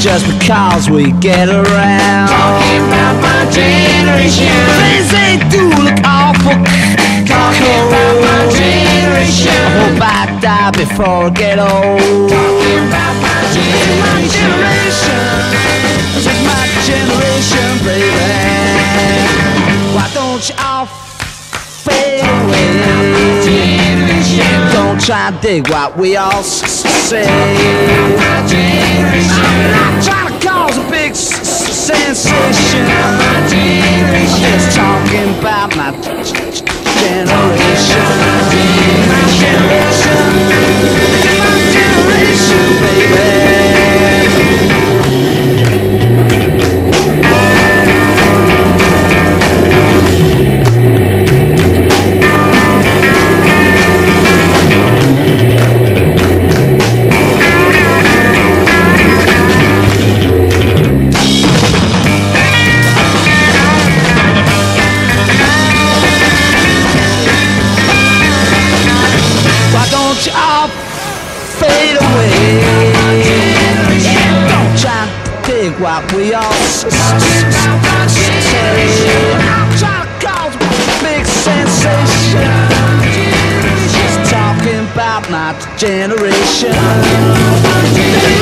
just because we get around. Talking about my generation. Things they do look awful. Talking about my generation. I hope I die before I get old. Talking about my generation. This is my generation, baby. Why don't you all fade away? Don't try to dig what we all say. My I'm generation. not trying to cause a big sensation. My generation. I'm just talking about my generation. My generation. My generation, baby. You all fade away. Don't try to dig what we all say. I'm trying to cause a big sensation. Just talking about my generation.